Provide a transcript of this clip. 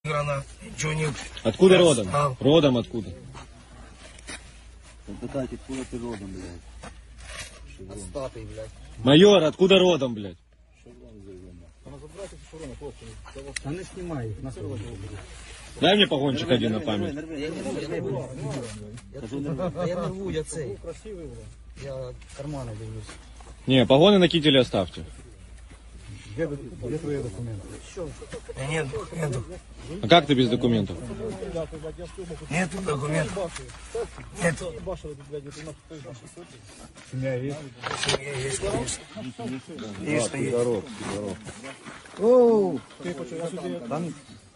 Гранат. Ничего не... Откуда родом? Стал. Родом откуда? Питайте, откуда ты родом, блядь? Остатый, блядь. Майор, откуда родом, блядь? Та не знімай їх, на слово. Дай мне погончик один на память. Я не рву, я цей. Я карманы дивлюсь. Не, погоны на кителе оставьте. Де твої документи? Нету. А как ты без документов? Нету документов. Нету. Сім'я є? Есть, конечно. Есть. Оу! Там